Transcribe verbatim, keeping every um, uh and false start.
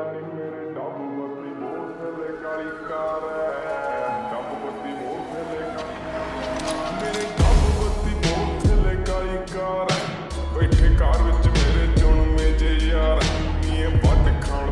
ਮੇਰੇ ਡੱਬ ਬੱਤੀ ਮੋੜ ਥੱਲੇ ਕਾਲੀ ਕਾਰ ਡੱਬ ਬੱਤੀ ਮੋੜ ਥੱਲੇ ਕਾਲੀ ਮੇਰੇ ਡੱਬ ਬੱਤੀ ਮੋੜ ਥੱਲੇ ਕਾਲੀ ਕਾਰ ਬੈਠੇ ਕਾਰ ਵਿੱਚ ਮੇਰੇ ਚੁਣਵੇਂ ਜੇ ਯਾਰ ਨੀਏ ਵੱਟ ਖਾਣ